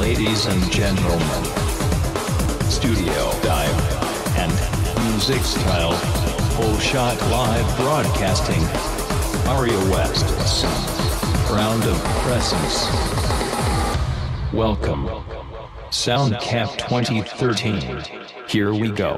Ladies and gentlemen, studio dive and music style, full shot live broadcasting, Aria West, round of presence. Welcome, Soundcamp 2013, here we go.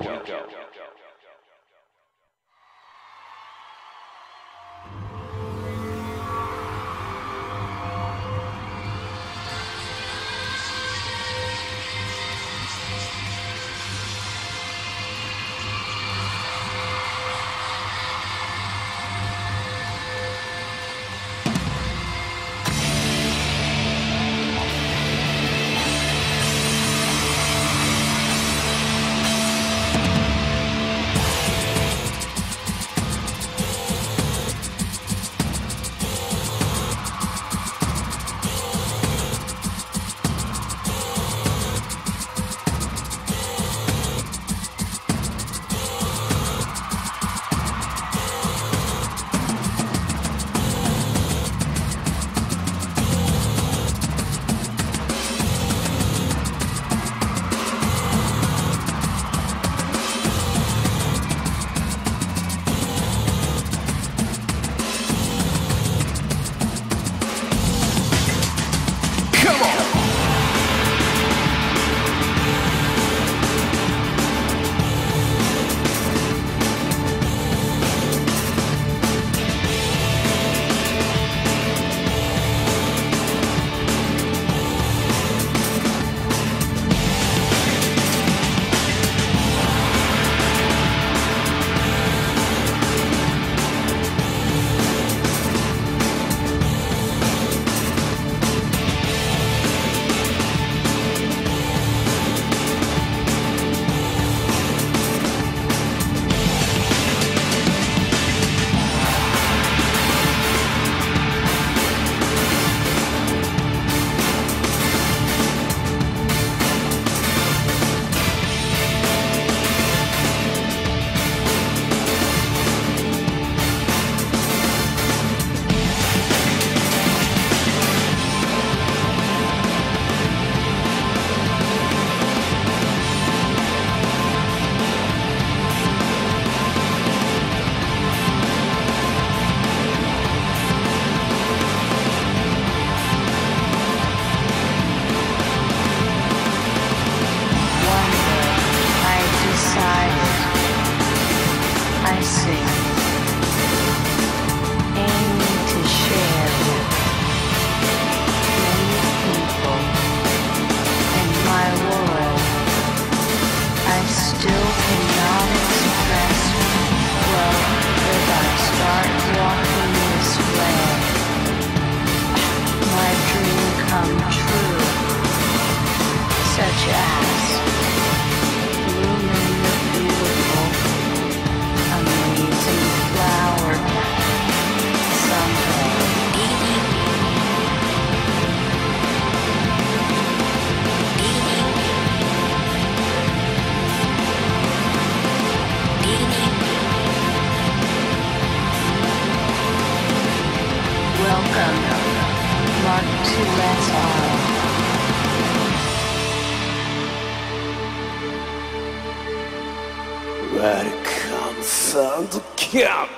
Welcome, Soundcamp!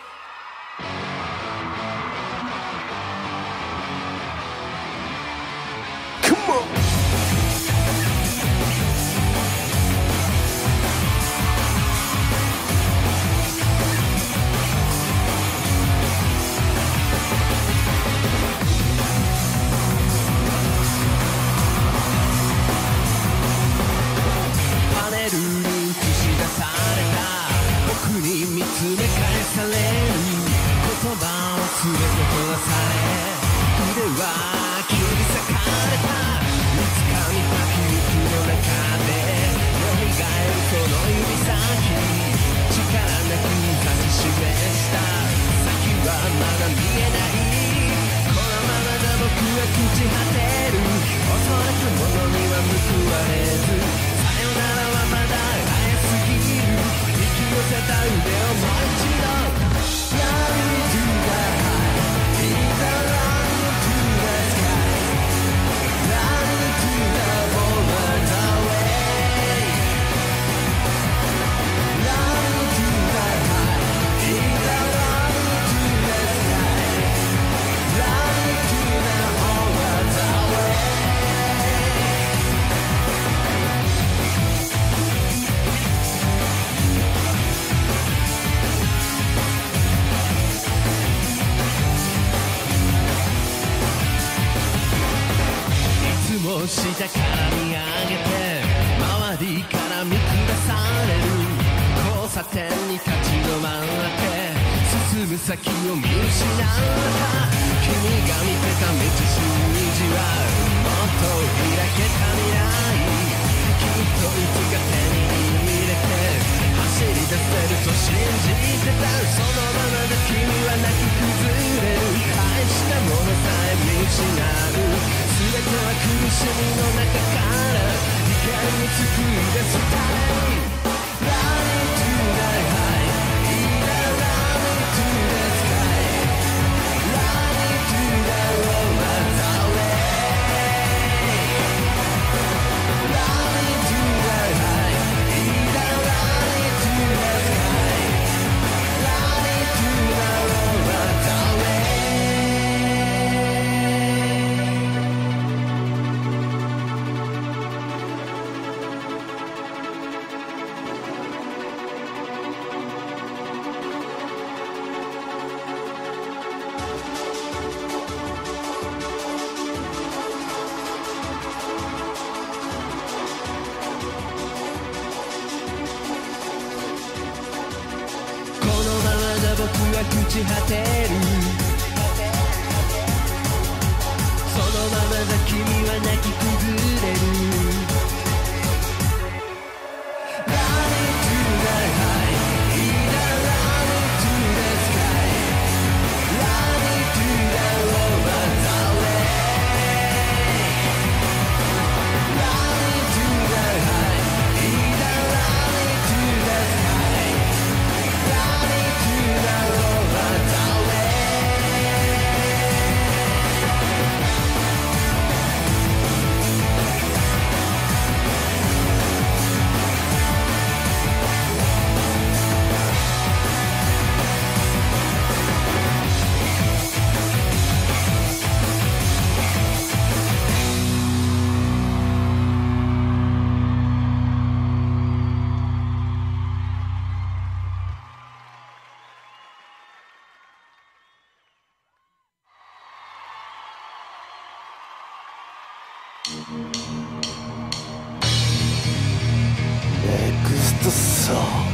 Come on! パネルに映し出された僕に見つめ返される言葉を全て閉ざされ腕は切り裂かれたいつか見た記憶の中で蘇るその指先力なく指し示した先はまだ見えないこのままじゃ僕は朽ち果てる恐れたものには報われずさよならはまだ早すぎる引き寄せた腕をもう一度 Run to the high Be the run to the sky Run to the 下から見上げて周りから見下される交差点に立ち止まって進む先を見失った君が見てた道筋はもっと開けた未来きっといつか手に入れて走り出せると信じてたそのままで君は泣き崩れる愛したものさえ見失う全ては苦しみの中から光に救い出すため Running to the high Either running to the sky Running to the romance away Running to the high Either running to the sky Running to the romance away このままじゃ僕は朽ち果てるそのままじゃ君は泣き崩れる Running to the high Either running to the sky Running to the romance away Running to the high Either running to the sky Running to the romance away ネクストソン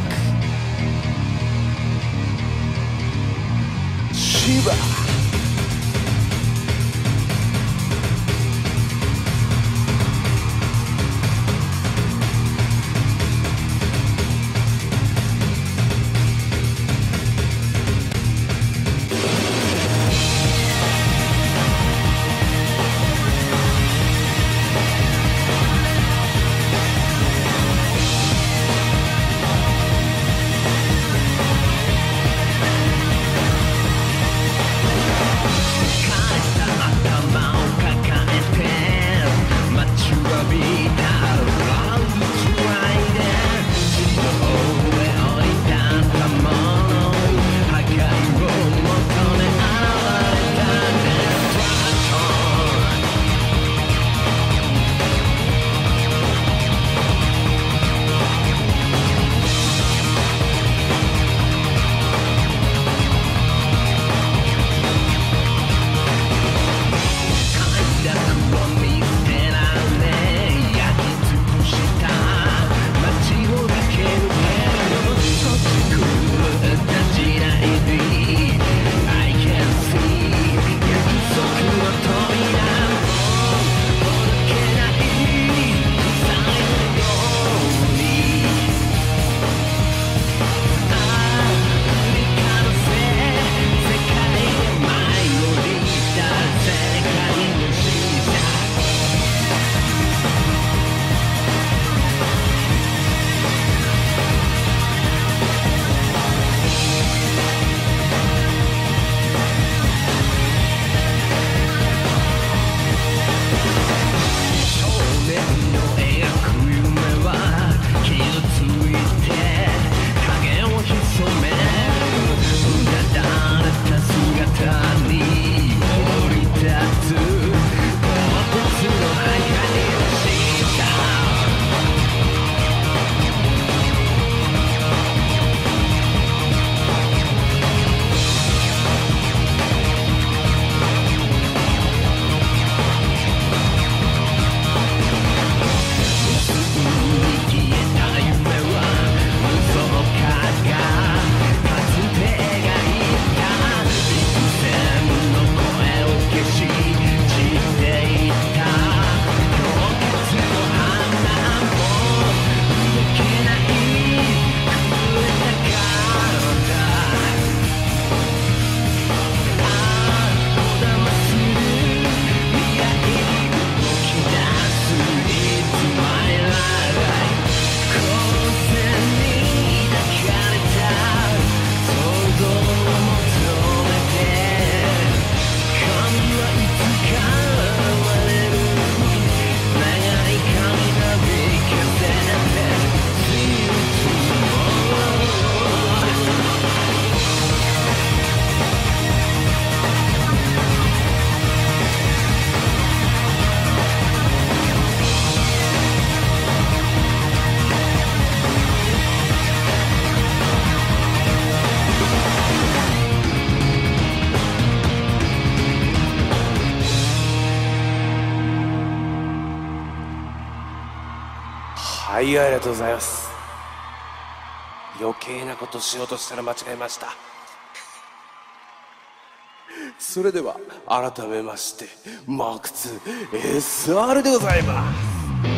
グシバ 「 はい、ありがとうございます。余計なことしようとしたら間違えました。それでは改めましてマーク 2SR でございます。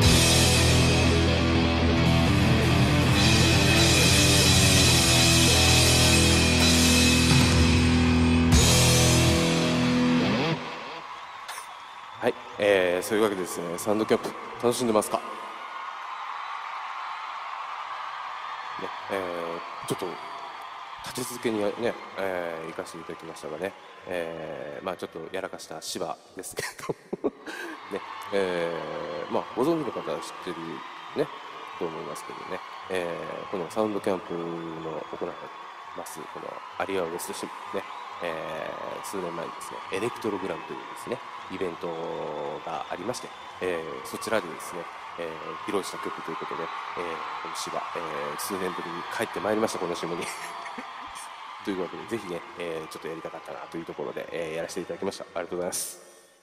はい、そういうわけでですね、サウンドキャンプ楽しんでますかね。ちょっと立て続けにね、行かせていただきましたがね、まあちょっとやらかした芝ですけどね、まあご存知の方は知ってるねと思いますけどね、このサウンドキャンプの行われますこのアリアウエストシムね、数年前にですねエレクトログラムというですねイベントがありまして、そちらでですね、披露した曲ということで、この芝、数年ぶりに帰ってまいりました、この島にというわけでぜひね、ちょっとやりたかったなというところで、やらせていただきました。ありがとうございます。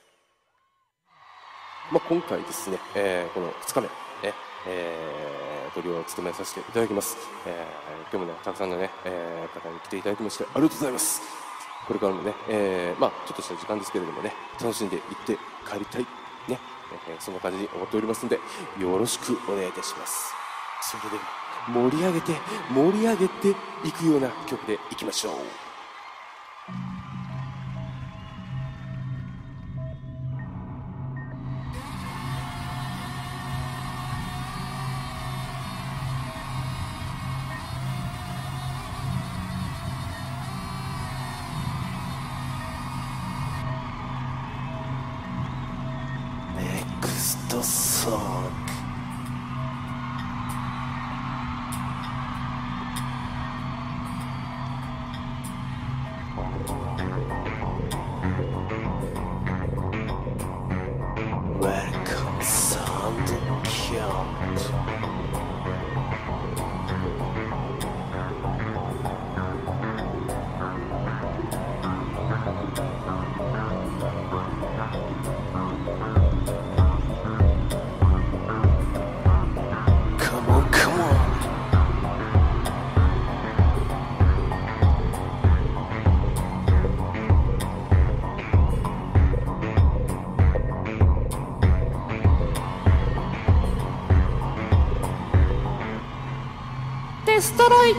まあ、今回ですね、この2日目、ねトリを務めさせていただきます。今日もねたくさんのね、方に来ていただきましてありがとうございます。これからもね、まあちょっとした時間ですけれどもね楽しんでいって帰りたいね、そんな感じに思っておりますのでよろしくお願いいたします。それでは盛り上げていくような曲でいきましょう。 ネクストソングWelcome Sound Count. Come on, come on. Destroy.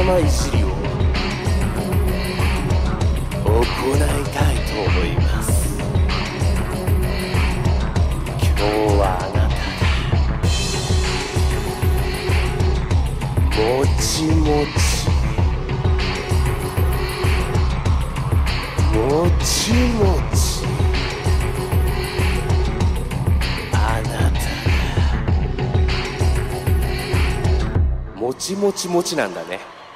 頭いじりを行いたいと思います。今日はあなただもちもちもちもちあなたがもちもちもちなんだね。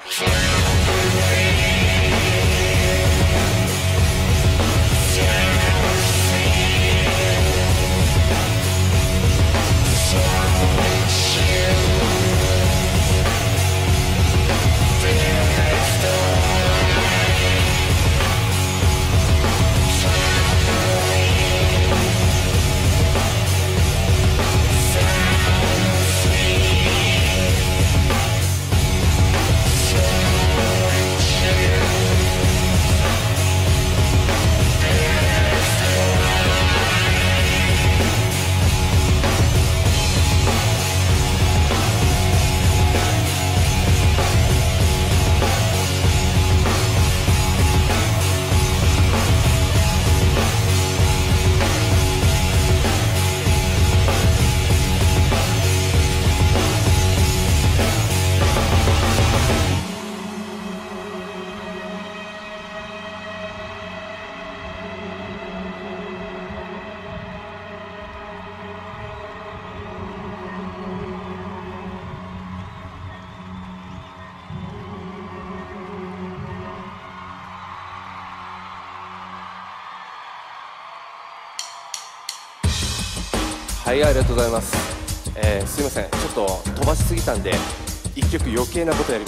はい、ありがとうございます。すいません、ちょっと飛ばしすぎたんで一曲余計なことやります。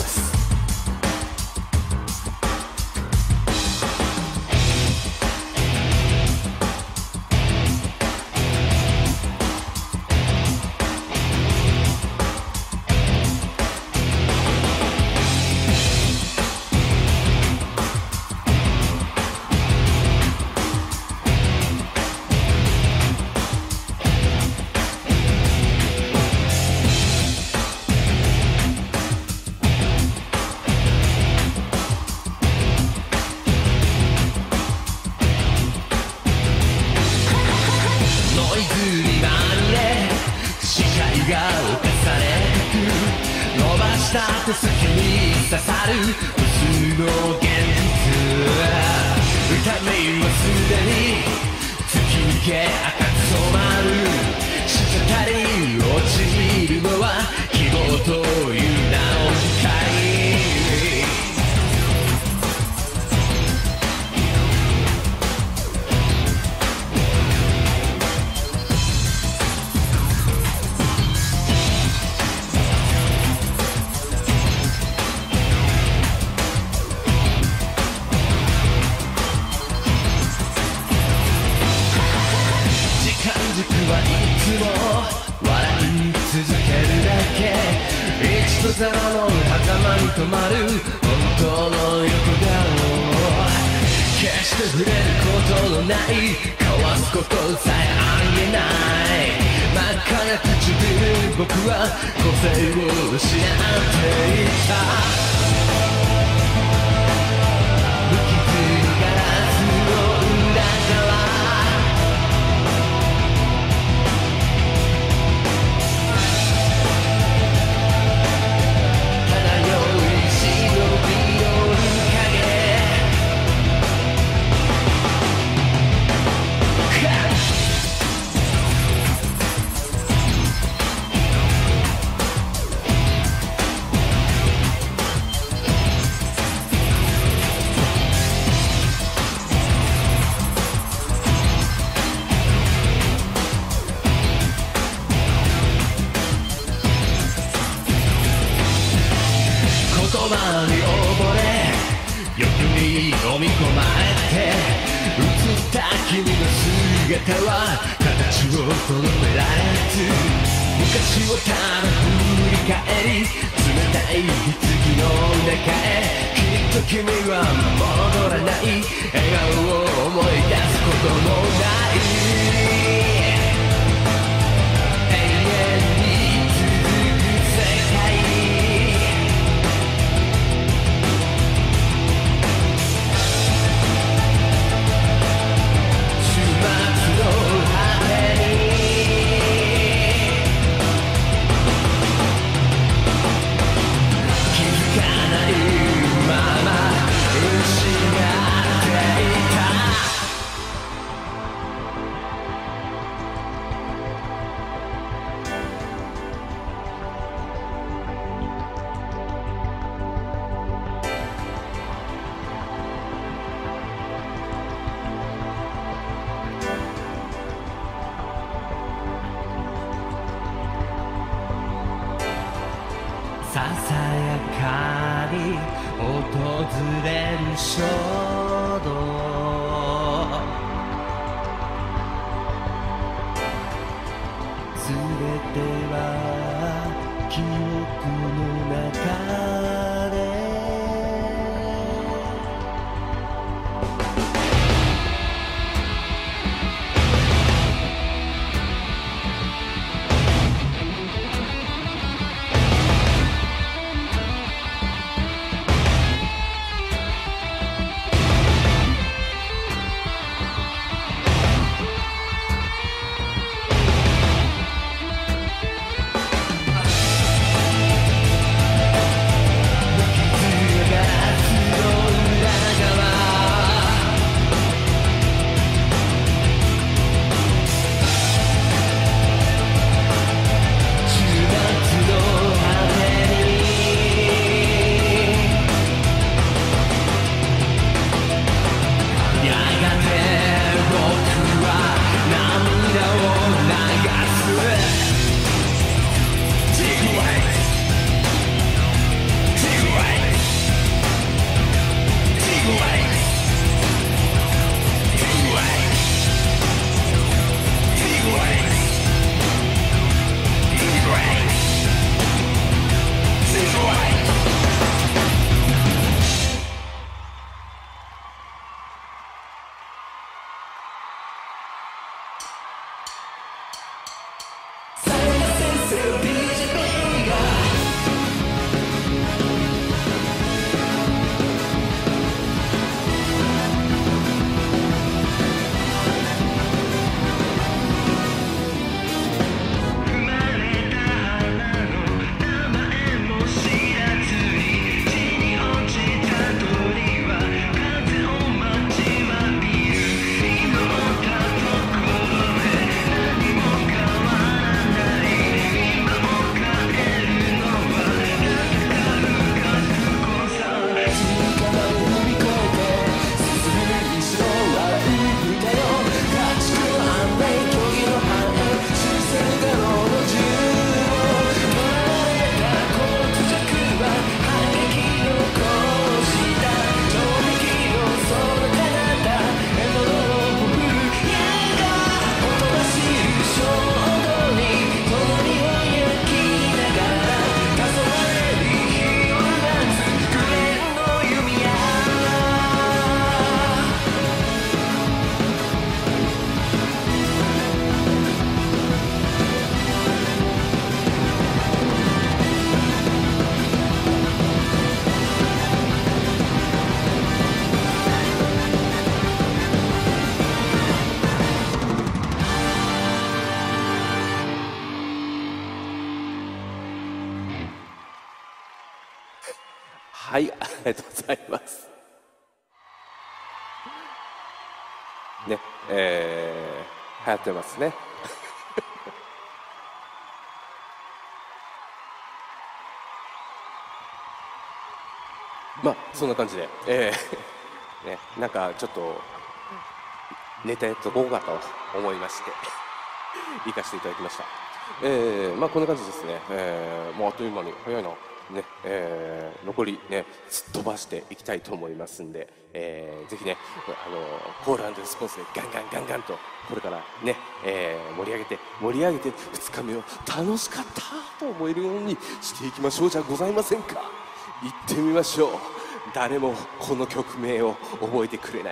手先に刺さる無数の現実、痛みはすでに突き抜け赤く染まる、滴り落ちるのは希望という名の光。ゼロの狭間に止まる本当の横顔、決して触れることのない交わすことさえありえない、真っ赤な唇、僕は個性を失っていた。無傷ガラスの裏側、言葉に溺れ欲に飲み込まれて映った君の姿は形をとどめられず、昔をただ振り返り冷たい棺の中へ、きっと君は戻らない笑顔を思い出すこともない永遠に続く世界。 さやかに訪れる衝動すべては記憶の中ではい、ありがとうございます。ね、流行ってますね。まあそんな感じで、ね、なんかちょっとネタやっとこうかと思いまして行かせていただきました。まあこんな感じですね。もうあっという間に早いな。ね残りねすっ飛ばしていきたいと思いますんで、ぜひねコール&レスポンスでガンガンガンガンとこれからね、盛り上げて2日目を楽しかったと思えるようにしていきましょうじゃございませんか。行ってみましょう。誰もこの曲名を覚えてくれない。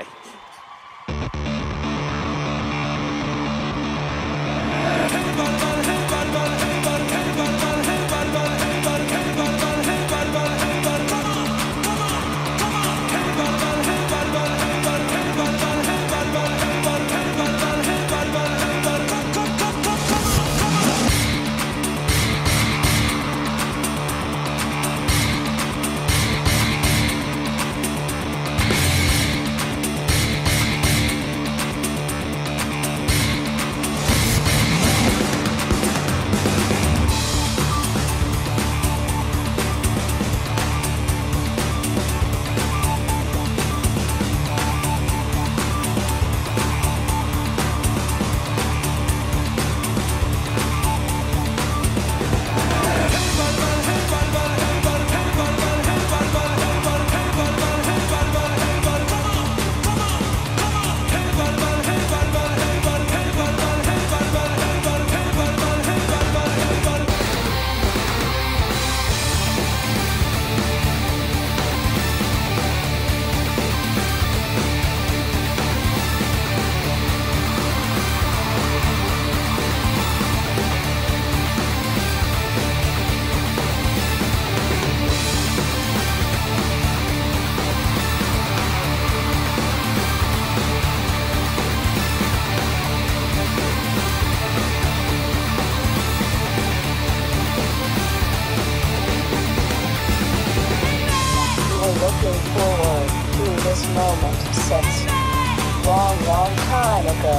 since long, long time ago.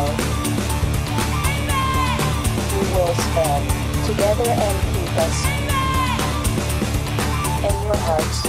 We will stand together and keep us in your hearts.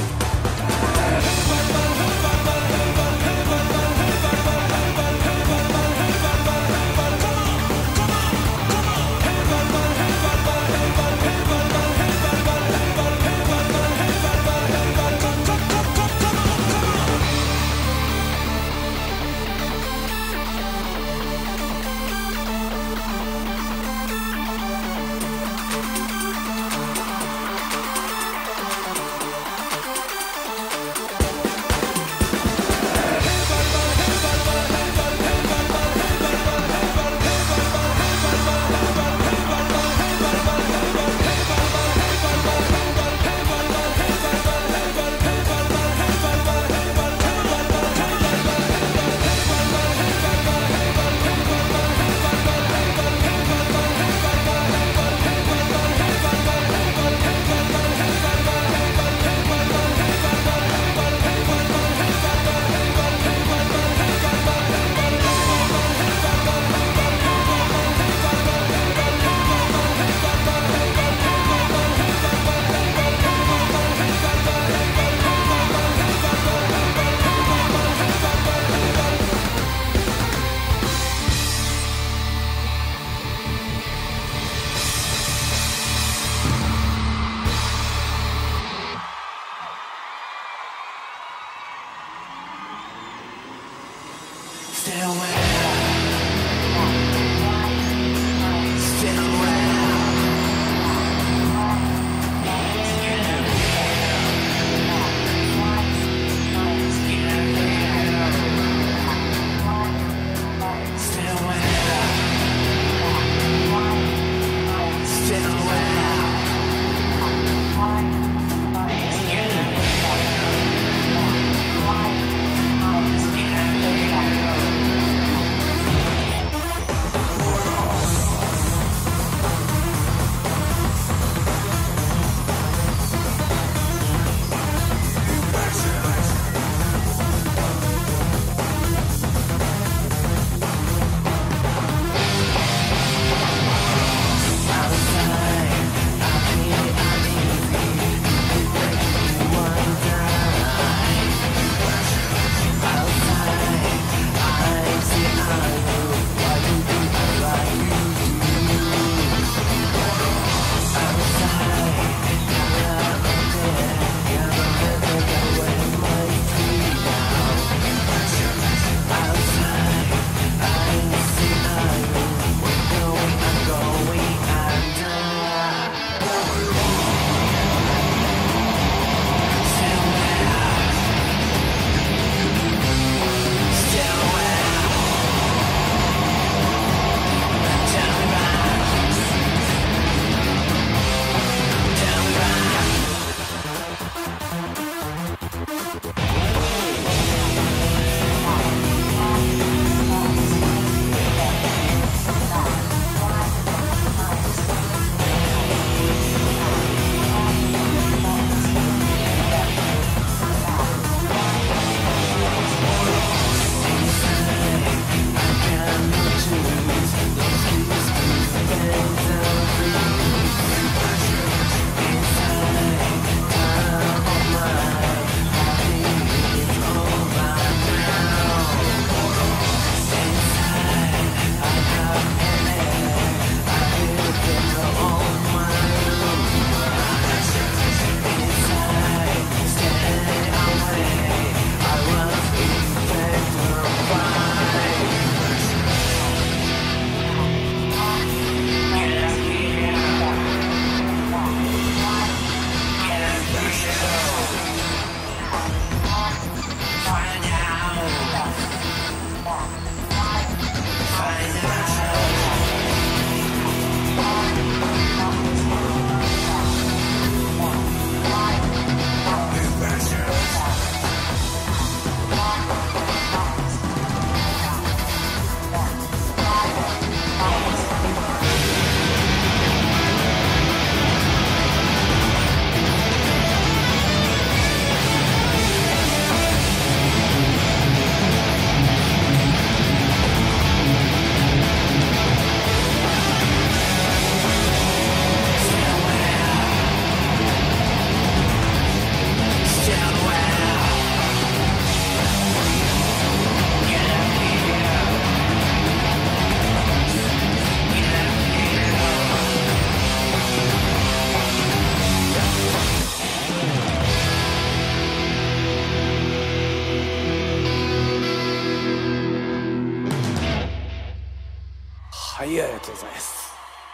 とうございます。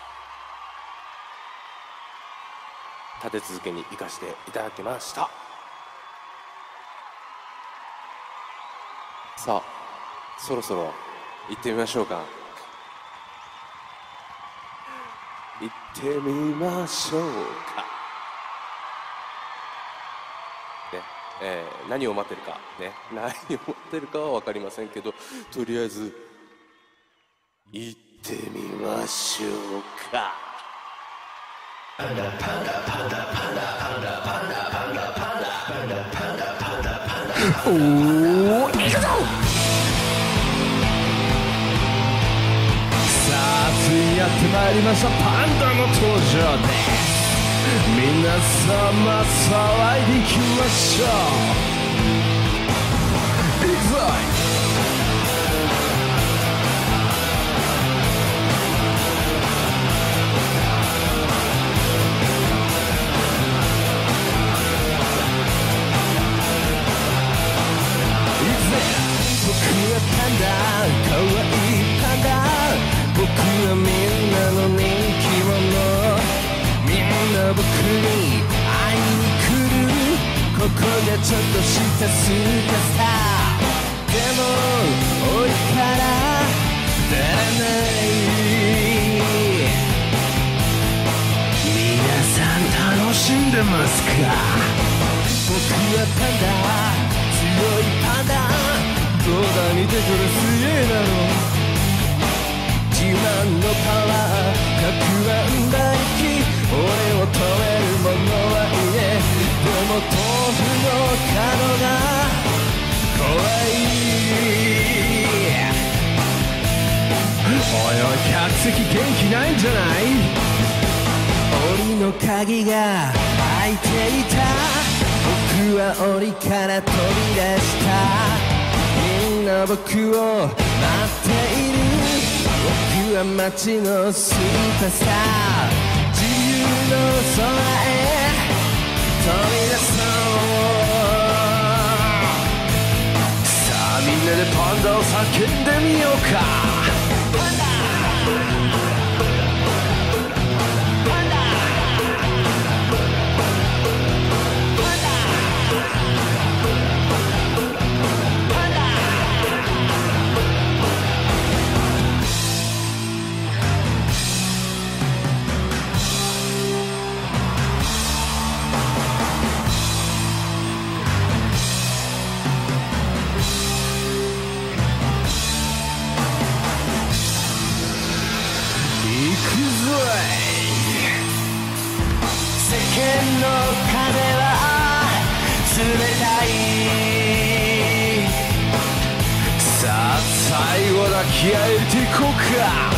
立て続けに行かせていただきました。さあそろそろ行ってみましょうか。行ってみましょうかね。何を待ってるかね、何を待ってるかは分かりませんけど、とりあえず行ってみましょうか。 おー、いくぞ。さあついにやってまいりました、パンダの登場です。皆様騒いでいきましょう。いくぞ。僕はパンダ、かわいいパンダ。僕はみんなの人気者。みんな僕に会いに来る。ここがちょっとしたスーパースター。でも俺から出らない。皆さん楽しんでますか？僕はパンダ、強いパンダ。どうだ見てくれ、すげえだろ。自慢のパワー、100万馬力。俺を止めるものはいね。でも豆腐の角が怖い。おいおい、客席元気ないんじゃない？檻の鍵が開いていた。僕は檻から飛び出した。みんな僕を待っている。僕は街のスーパースター。自由の空へ飛び出そう。さあみんなでパンダを叫んでみようか。世間の風は冷たい。さあ最後だ、気合い入れていこうか。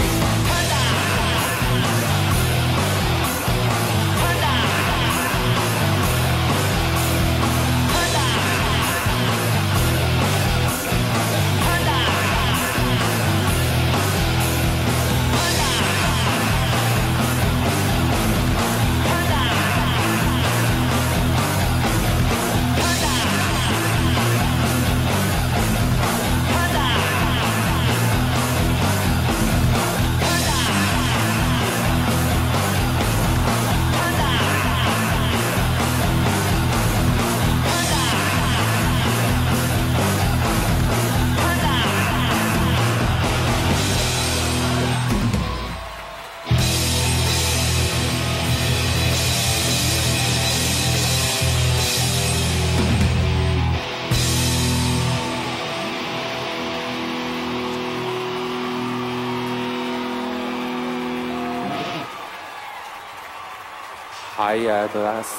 はい、ありがとうございます。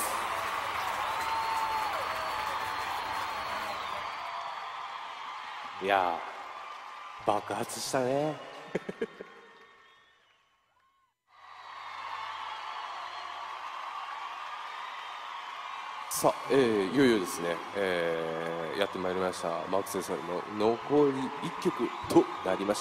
いやー、爆発したね。さあ、いよいよですね、やってまいりましたマーク・センサルの残り1曲となりました。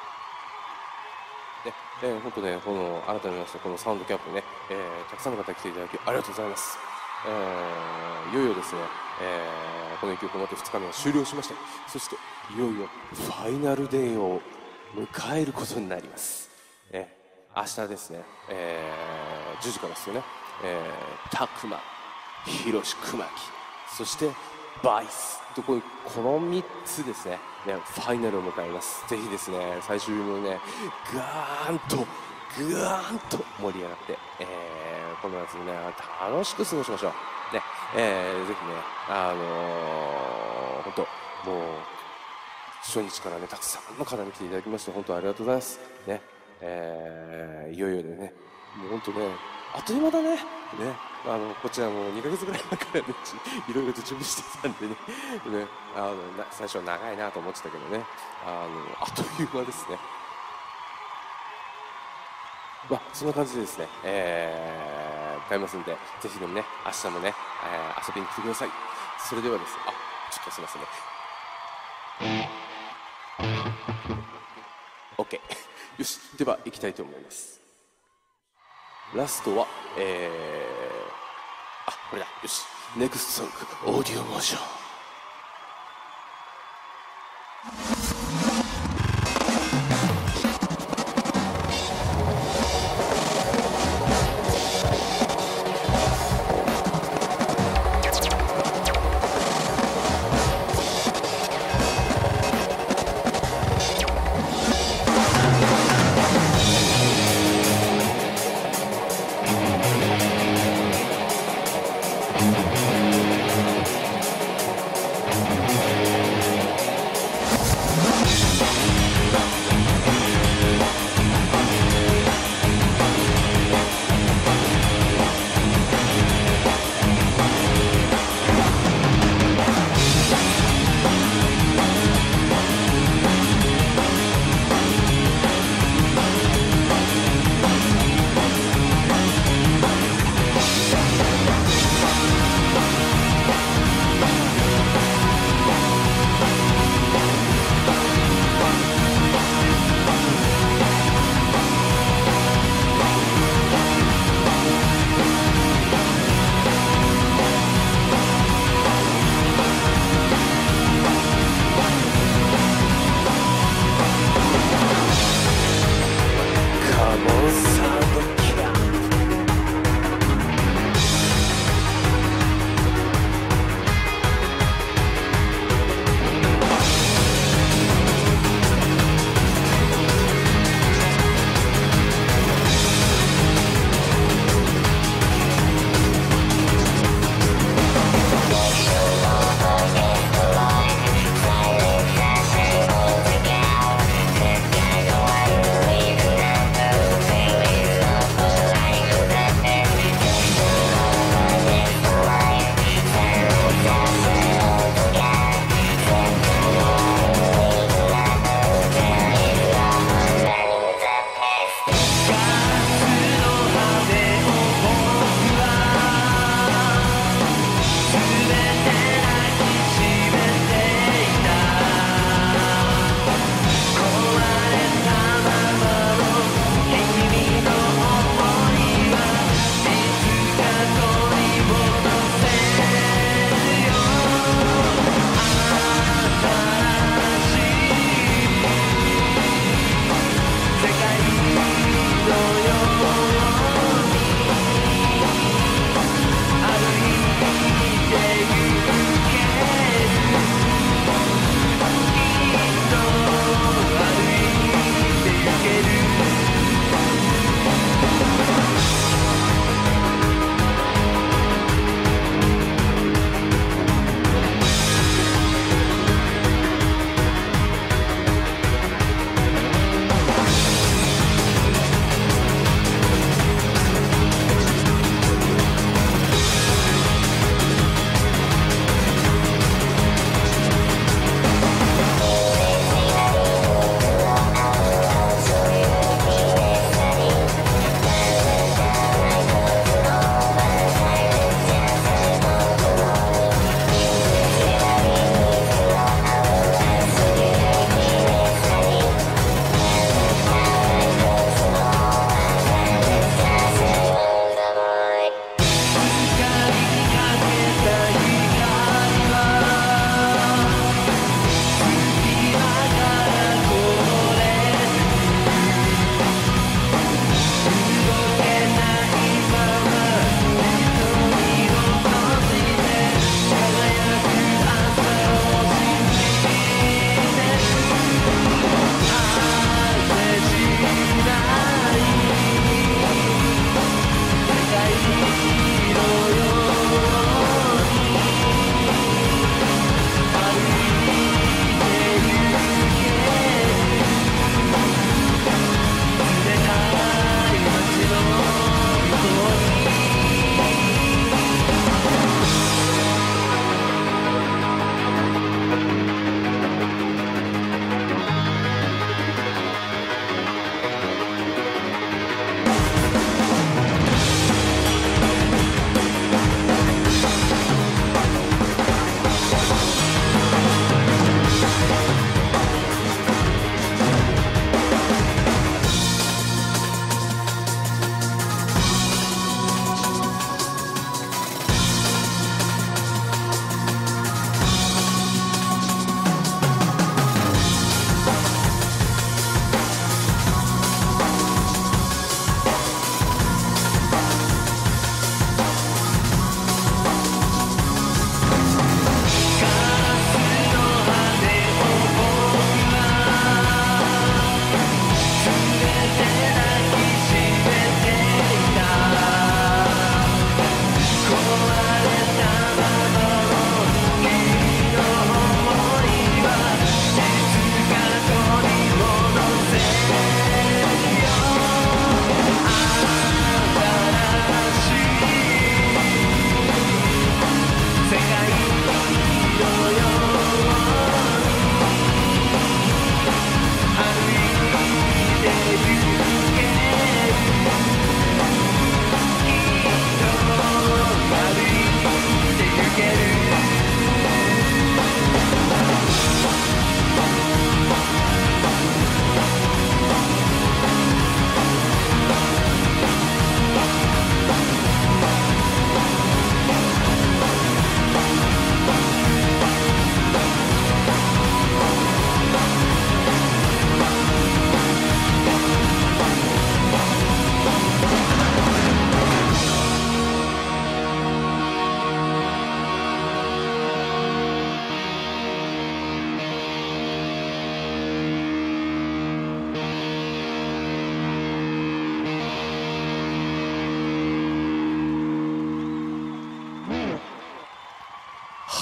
本当ね、この改めましてこのサウンドキャップね、たくさんの方来ていただきありがとうございます。いよいよですね、この1曲をもって2日目が終了しまして、そしていよいよファイナルデーを迎えることになります。 明日ですね、10時からですよね、たくま、ひろし、熊木、そしてバイスとこの3つですね、ファイナルを迎えます。ぜひですね、最終日もね、ガーンと盛り上がって、この夏にね、楽しく過ごしましょう。ね、ぜひね、本当、もう、初日からね、たくさんの方に来ていただきまして、本当ありがとうございます。ね、いよいよでね、もう本当ね、あっという間だね。ね、こちらも2ヶ月ぐらい前からね、いろいろと準備してたんでね、最初は長いなと思ってたけどね、あっという間ですね。そんな感じでですね、買いますんで、ぜひでもね、明日もね、遊びに来てください。それではですね、ちょっとすいませんね。OK。よし、では行きたいと思います。ラストは、これだ。よし。ネクストソング、オーディオモーション。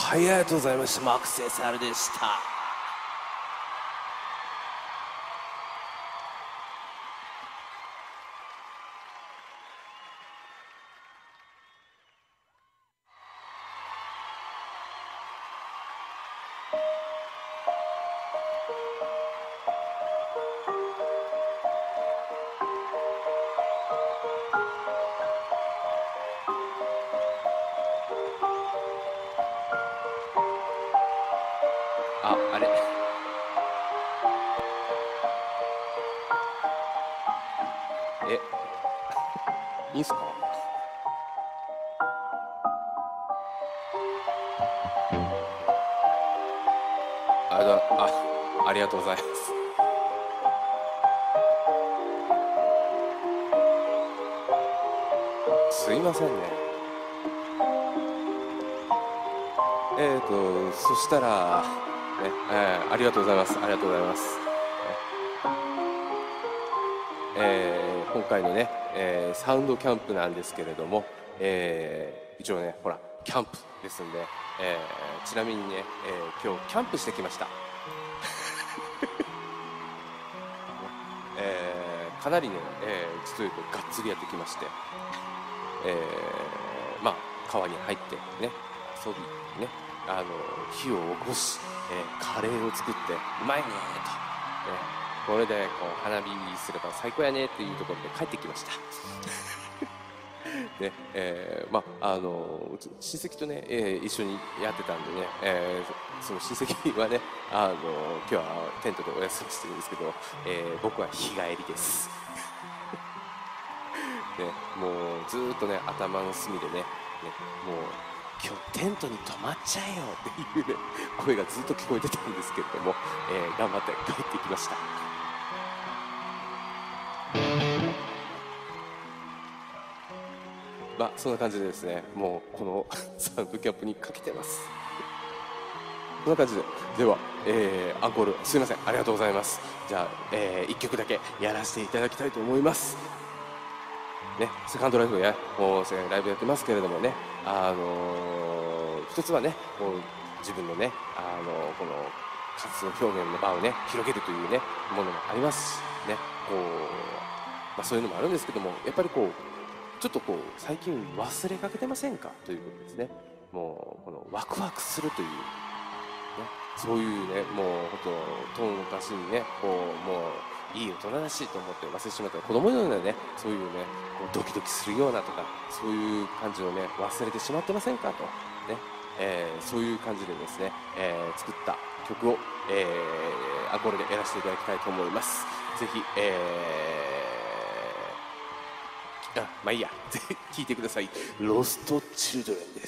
はい、ありがとうございました。マークス SR でした。あれいいんすか？ありがとうございます。すいませんね。そしたらね、ありがとうございます。ありがとうございます。今回のね、サウンドキャンプなんですけれども、一応ね、ほらキャンプですんで、ちなみにね、今日キャンプしてきました。かなりね、実を言うとがっつりやってきまして、まあ川に入ってね、遊びね、火を起こし、カレーを作ってうまいねと、これでこう花火すれば最高やねっていうところで帰ってきました。ね、まあ親戚とね、一緒にやってたんでね、その親戚はね、今日はテントでお休みしてるんですけど、僕は日帰りです。ね、もうずーっとね、頭の隅でね、もう今日テントに泊まっちゃえよっていうね、声がずっと聞こえてたんですけれども、頑張って帰ってきました。まあそんな感じでですね、もうこのサウンドキャンプにかけてます。こんな感じで、では、アンコールすいません、ありがとうございます。じゃあ、1曲だけやらせていただきたいと思います。ね、セカンドライフやもうライブやってますけれどもね、一つはね、こう自分のね、この活動表現の場をね広げるというねものもありますしね、こう、まあ、そういうのもあるんですけども、やっぱりこうちょっとこう最近忘れかけてませんかということですね。もうこのワクワクするという、ね、そういうね、もう本当遠昔にね、こうもういい大人らしいと思って忘れてしまった子供のようなね、そういうねドキドキするようなとか、そういう感じをね忘れてしまってませんかとね、そういう感じでですね、作った曲を、アンコールでやらせていただきたいと思います。ぜひ、まあいいや、ぜひ聴いてください。ロストチルドレンです。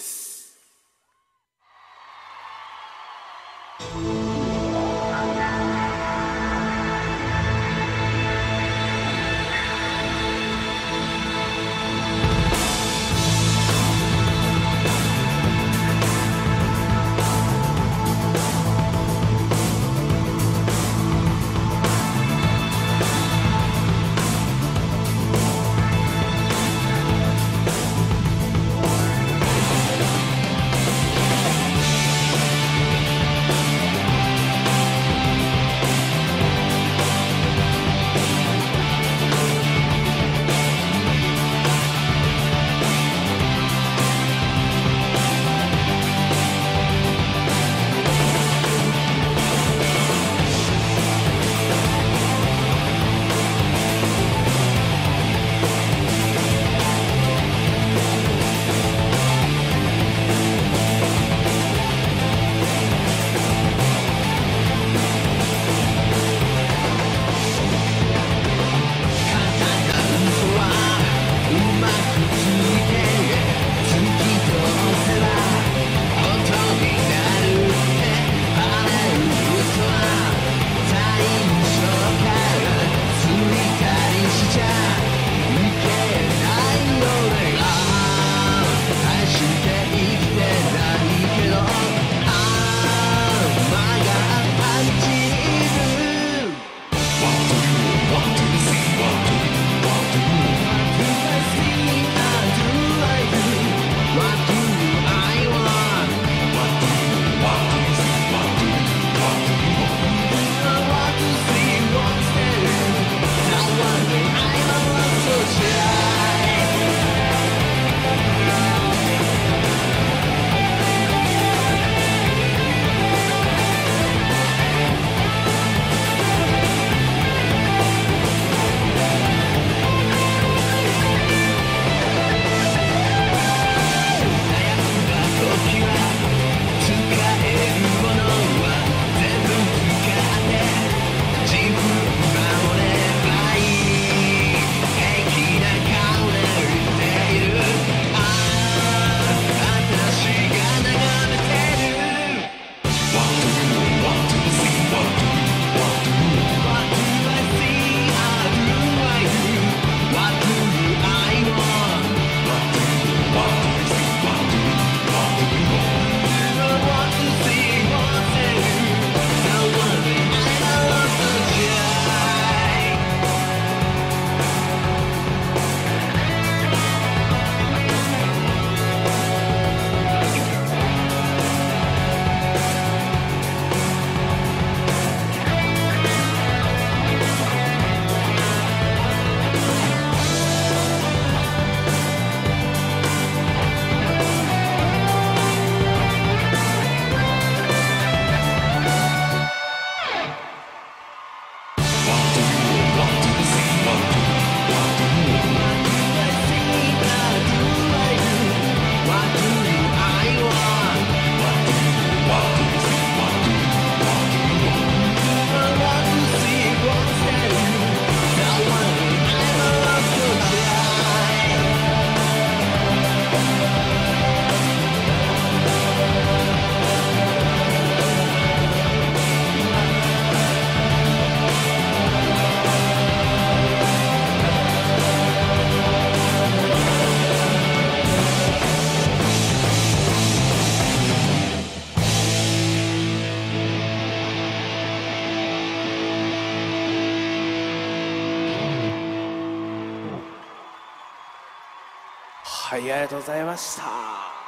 はい、ありがとうございました。